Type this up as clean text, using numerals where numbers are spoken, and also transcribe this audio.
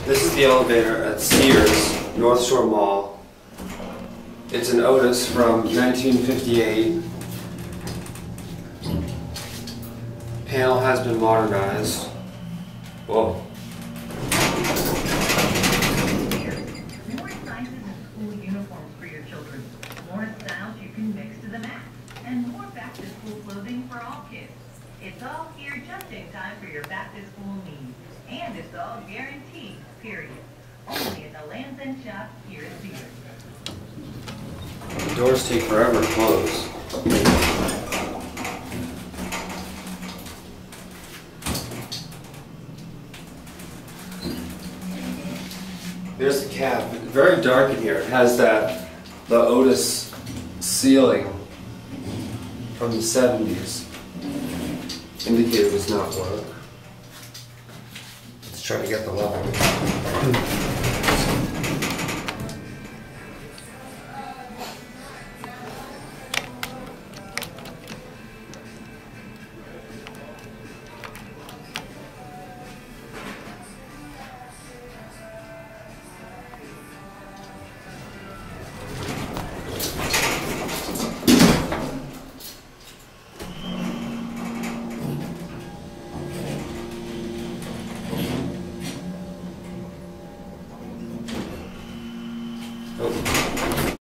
This is the elevator at Sears, Northshore Mall. It's an Otis from 1958. Panel has been modernized. Whoa. More sizes and school uniforms for your children. More styles you can mix to the max. And more back-to-school clothing for all kids. It's all here just in time for your back-to-school needs. And it's all guaranteed, period. Only at the Lands End Shop here at Sears. The doors take forever to close. There's the cab. Very dark in here. It has the Otis ceiling from the 70s. Indicator does not work. Let's try to get the level.